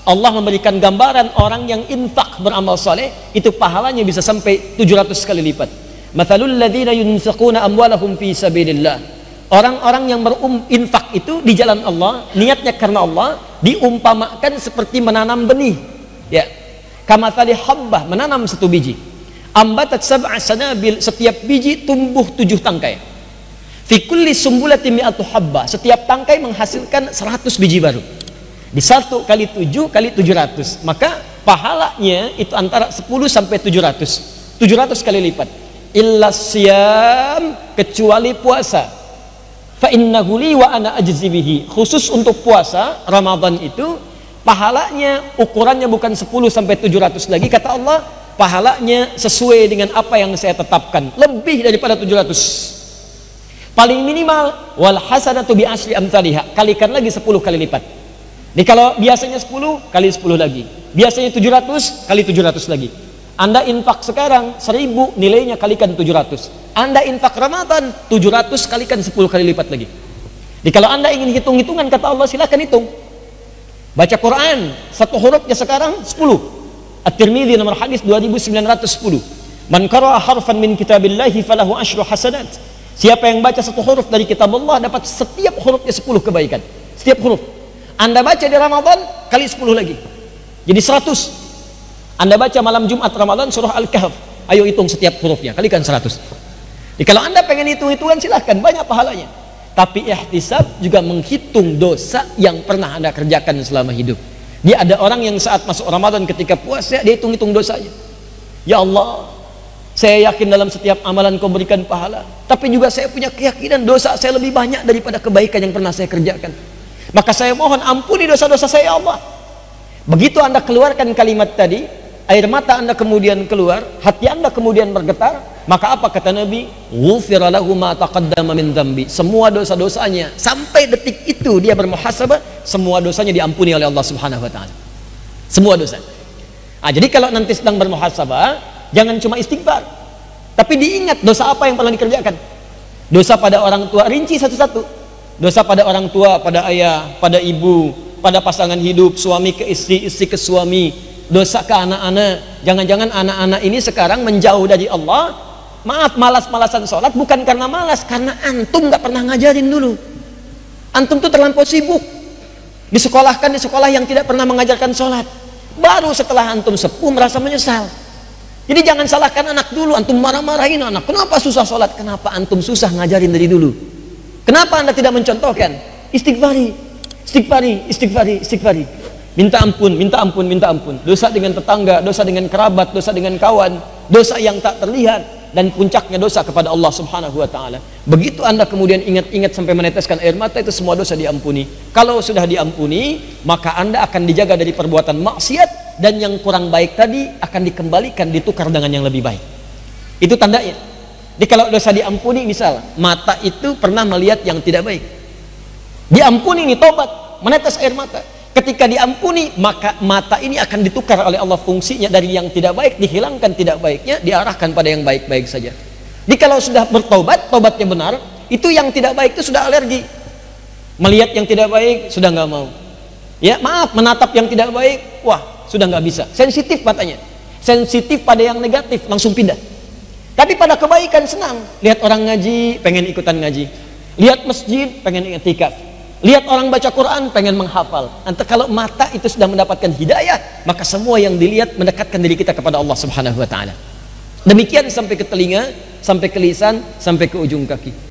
Allah memberikan gambaran orang yang infak beramal soleh itu pahalanya bisa sampai 700 kali lipat. Mathalul ladzina yunfiquna amwalahum fi sabilillah. Orang-orang yang berinfak itu di jalan Allah, niatnya karena Allah, diumpamakan seperti menanam benih. Ya. Kamathali habbah, menanam satu biji. Ambatat sab'a sanabil, setiap biji tumbuh 7 tangkai. Fi kulli sumbulatin mi'atu habbah, setiap tangkai menghasilkan 100 biji baru. Di 1 kali 7 kali 700, maka pahalanya itu antara 10 sampai 700 kali lipat. Illa siyam, kecuali puasa. Fa innahu li wa ana ajzi bihi. Khusus untuk puasa Ramadan itu pahalanya ukurannya bukan 10 sampai 700 lagi, kata Allah, pahalanya sesuai dengan apa yang saya tetapkan, lebih daripada 700. Paling minimal wal hasanatu bi asli amsalihha, kalikan lagi 10 kali lipat. Jadi kalau biasanya 10 kali 10 lagi, biasanya 700 kali 700 lagi. Anda infak sekarang 1000, nilainya kalikan 700. Anda infak Ramadan 700 kalikan 10 kali lipat lagi. Jadi kalau Anda ingin hitung-hitungan, kata Allah, silakan hitung. Baca Quran, satu hurufnya sekarang 10. At-Tirmidzi nomor hadis 2910. Man qara'a harfan min kitabillahi falahu asyru hasanat. Siapa yang baca satu huruf dari kitab Allah dapat setiap hurufnya 10 kebaikan. Setiap huruf. Anda baca di Ramadan kali 10 lagi. Jadi 100. Anda baca malam Jumat Ramadan surah Al-Kahf, ayo hitung setiap hurufnya, kalikan 100. Jadi kalau Anda pengen hitung-hitungan silahkan, banyak pahalanya. Tapi ihtisab juga menghitung dosa yang pernah Anda kerjakan selama hidup. Dia ada orang yang saat masuk Ramadan ketika puasa dia hitung-hitung dosanya. Ya Allah, saya yakin dalam setiap amalan Kau berikan pahala, tapi juga saya punya keyakinan dosa saya lebih banyak daripada kebaikan yang pernah saya kerjakan. Maka saya mohon ampuni dosa-dosa saya, ya Allah. Begitu Anda keluarkan kalimat tadi, air mata Anda kemudian keluar, hati Anda kemudian bergetar, maka apa kata Nabi? Ghufira lahu ma taqaddama min dzambi. Semua dosa-dosanya sampai detik itu dia bermuhasabah, semua dosanya diampuni oleh Allah Subhanahu wa taala. Semua dosa. Jadi kalau nanti sedang bermuhasabah, jangan cuma istighfar, tapi diingat dosa apa yang pernah dikerjakan. Dosa pada orang tua, rinci satu-satu. Dosa pada orang tua, pada ayah, pada ibu, pada pasangan hidup, suami ke istri, istri ke suami, dosa ke anak-anak. Jangan-jangan anak-anak ini sekarang menjauh dari Allah. Maaf, malas-malasan sholat bukan karena malas, karena antum nggak pernah ngajarin dulu. Antum tuh terlampau sibuk, disekolahkan di sekolah yang tidak pernah mengajarkan sholat. Baru setelah antum sepuh merasa menyesal. Jadi jangan salahkan anak dulu, antum marah-marahin anak, kenapa susah sholat? Kenapa antum susah ngajarin dari dulu? Kenapa Anda tidak mencontohkan? Istighfari, istighfari, istighfari, istighfari. Minta ampun, minta ampun, minta ampun. Dosa dengan tetangga, dosa dengan kerabat, dosa dengan kawan, dosa yang tak terlihat, dan puncaknya dosa kepada Allah Subhanahu wa taala. Begitu Anda kemudian ingat-ingat sampai meneteskan air mata, itu semua dosa diampuni. Kalau sudah diampuni, maka Anda akan dijaga dari perbuatan maksiat, dan yang kurang baik tadi akan dikembalikan, ditukar dengan yang lebih baik. Itu tandanya. Jadi kalau dosa diampuni, misal mata itu pernah melihat yang tidak baik, diampuni ini tobat, menetes air mata. Ketika diampuni, maka mata ini akan ditukar oleh Allah fungsinya, dari yang tidak baik dihilangkan tidak baiknya, diarahkan pada yang baik-baik saja. Jadi kalau sudah bertobat, tobatnya benar, itu yang tidak baik itu sudah alergi. Melihat yang tidak baik sudah nggak mau. Ya maaf, menatap yang tidak baik, wah sudah nggak bisa. Sensitif matanya, sensitif pada yang negatif langsung pindah. Tapi pada kebaikan senang, lihat orang ngaji pengen ikutan ngaji, lihat masjid pengen i'tikaf, lihat orang baca Quran pengen menghafal. Nanti kalau mata itu sudah mendapatkan hidayah, maka semua yang dilihat mendekatkan diri kita kepada Allah Subhanahu wa taala. Demikian sampai ke telinga, sampai ke lisan, sampai ke ujung kaki.